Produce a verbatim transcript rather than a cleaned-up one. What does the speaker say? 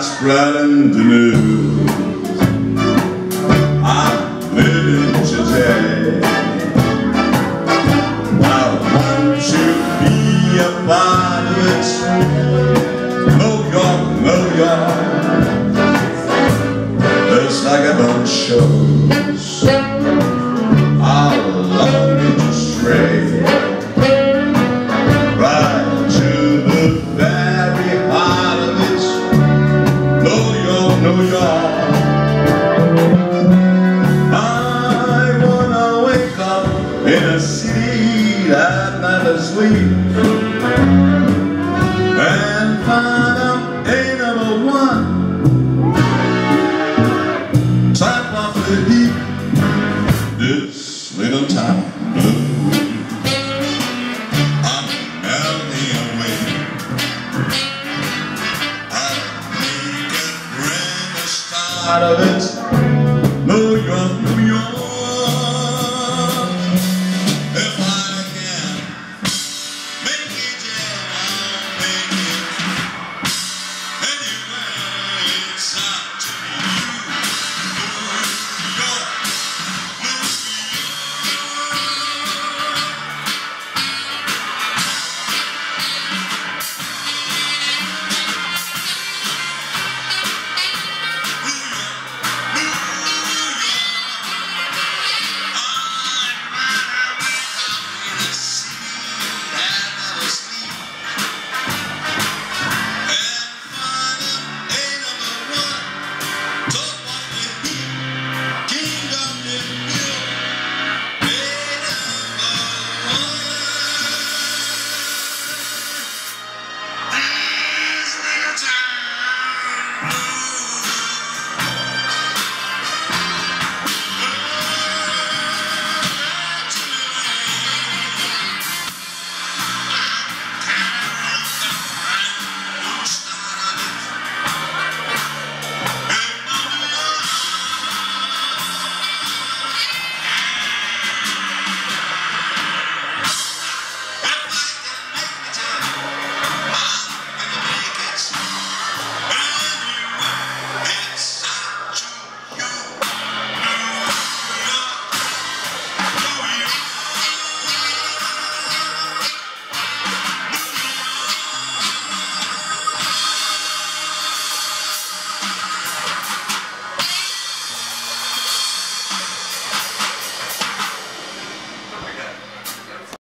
spreading the news. I'm living today. I want to be a part of it. New York, New York, there's like a bunch shows. I long to stray right to the very heart of it. New York, New York. I wanna wake up in a city that never sleeps and find out a number one. Top of the heap, this little town blue. I'm melting away. I'll make a brand new start of it. New York, New York. If I can make it, yeah, I'll make it. Anyway, it's up to you. New York, New York. New